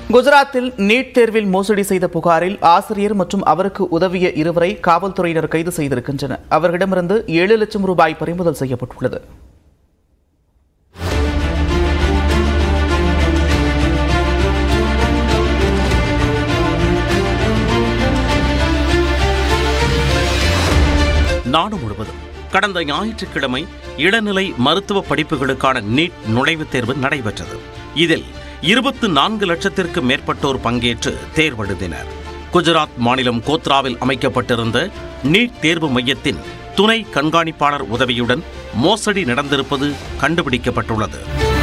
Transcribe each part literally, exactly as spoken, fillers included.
குஜராத்தில் நீட் தேர்வில் மோசடி செய்த புகாரில் ஆசிரியர் மற்றும் அவருக்கு உதவிய இருவரை காவல்துறையினர் கைது செய்திருக்கின்றனர். அவர்களிடமிருந்து ஏழு லட்சம் ரூபாய் பறிமுதல் செய்யப்பட்டுள்ளது. நாடு முழுவதும் கடந்த ஞாயிற்றுக்கிழமை இளநிலை மருத்துவ படிப்புகளுக்கான நீட் நுழைவுத் தேர்வு நடைபெற்றது. இதில் இருபத்து நான்கு லட்சத்திற்கு மேற்பட்டோர் பங்கேற்று தேர்வெழுதினர். குஜராத் மாநிலம் கோத்ராவில் அமைக்கப்பட்டிருந்த நீட் தேர்வு மையத்தின் துணை கண்காணிப்பாளர் உதவியுடன் மோசடி நடந்திருப்பது கண்டுபிடிக்கப்பட்டுள்ளது.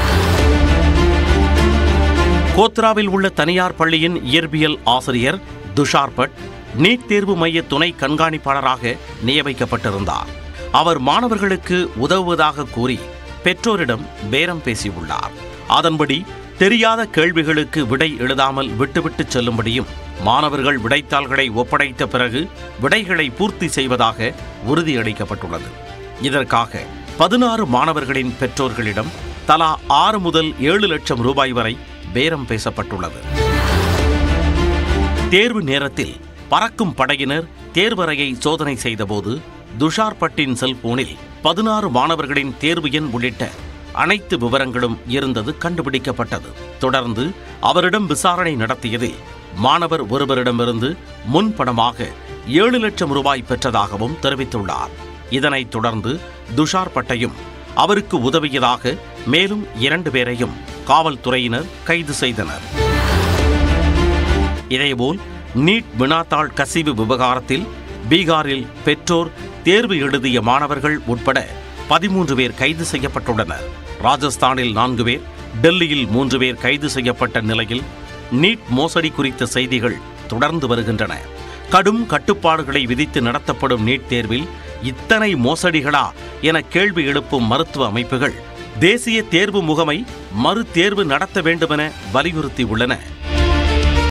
கோத்ராவில் உள்ள தனியார் பள்ளியின் இயற்பியல் ஆசிரியர் துஷார் பட் நீட் தேர்வு மைய துணை கண்காணிப்பாளராக நியமிக்கப்பட்டிருந்தார். அவர் மாணவர்களுக்கு உதவுவதாக கூறி பெற்றோரிடம் பேரம் பேசியுள்ளார். அதன்படி தெரியாத கேள்விகளுக்கு விடை எழுதாமல் விட்டுவிட்டு செல்லும்படியும் மாணவர்கள் விடைத்தாள்களை ஒப்படைத்த பிறகு விடைகளை பூர்த்தி செய்வதாக உறுதியளிக்கப்பட்டுள்ளது. இதற்காக பதினாறு மாணவர்களின் பெற்றோர்களிடம் தலா ஆறு முதல் ஏழு லட்சம் ரூபாய் வரை பேரம் பேசப்பட்டுள்ளது. தேர்வு நேரத்தில் பறக்கும் படையினர் தேர்வறையை சோதனை செய்தபோது துஷார் பட்டின் செல்போனில் பதினாறு மாணவர்களின் தேர்வு எண் உள்ளிட்ட அனைத்து விவரங்களும் இருந்தது கண்டுபிடிக்கப்பட்டது. தொடர்ந்து அவரிடம் விசாரணை நடத்தியதில் மாணவர் ஒருவரிடமிருந்து முன்பணமாக ஏழு லட்சம் ரூபாய் பெற்றதாகவும் தெரிவித்துள்ளார். இதனைத் தொடர்ந்து துஷார் பட்டையும் அவருக்கு உதவியதாக மேலும் இரண்டு பேரையும் காவல்துறையினர் கைது செய்தனர். இதேபோல் நீட் வினாத்தாள் கசிவு விவகாரத்தில் பீகாரில் பெற்றோர் தேர்வு எழுதிய மாணவர்கள் உட்பட பதிமூன்று பேர் கைது செய்யப்பட்டுள்ளனர். ராஜஸ்தானில் நான்கு பேர், டெல்லியில் மூன்று பேர் கைது செய்யப்பட்ட நிலையில் நீட் மோசடி குறித்த செய்திகள் தொடர்ந்து வருகின்றன. கடும் கட்டுப்பாடுகளை விதித்து நடத்தப்படும் நீட் தேர்வில் இத்தனை மோசடிகளா என கேள்வி எழுப்பும் மருத்துவ அமைப்புகள் தேசிய தேர்வு முகமை மறு தேர்வு நடத்த வேண்டுமென வலியுறுத்தியுள்ளன.